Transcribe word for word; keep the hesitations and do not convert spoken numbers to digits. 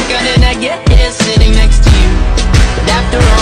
How did I get here sitting next to you? But after all